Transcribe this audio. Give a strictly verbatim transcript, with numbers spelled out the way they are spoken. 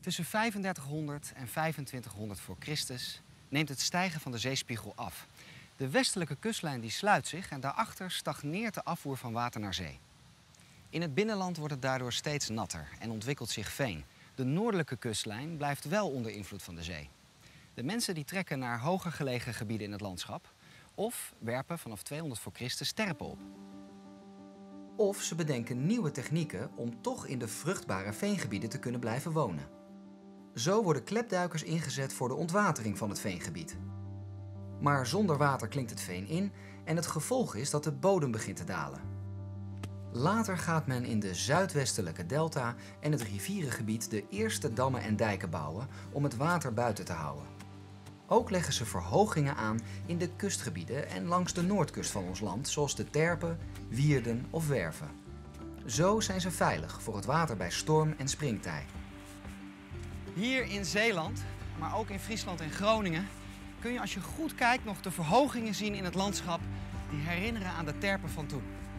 Tussen vijfendertighonderd en vijfentwintighonderd voor Christus neemt het stijgen van de zeespiegel af. De westelijke kustlijn die sluit zich en daarachter stagneert de afvoer van water naar zee. In het binnenland wordt het daardoor steeds natter en ontwikkelt zich veen. De noordelijke kustlijn blijft wel onder invloed van de zee. De mensen die trekken naar hoger gelegen gebieden in het landschap of werpen vanaf tweehonderd voor Christus terpen op. Of ze bedenken nieuwe technieken om toch in de vruchtbare veengebieden te kunnen blijven wonen. Zo worden klepduikers ingezet voor de ontwatering van het veengebied. Maar zonder water klinkt het veen in en het gevolg is dat de bodem begint te dalen. Later gaat men in de zuidwestelijke delta en het rivierengebied de eerste dammen en dijken bouwen om het water buiten te houden. Ook leggen ze verhogingen aan in de kustgebieden en langs de noordkust van ons land, zoals de terpen, wierden of werven. Zo zijn ze veilig voor het water bij storm en springtij. Hier in Zeeland, maar ook in Friesland en Groningen, kun je als je goed kijkt nog de verhogingen zien in het landschap die herinneren aan de terpen van toen.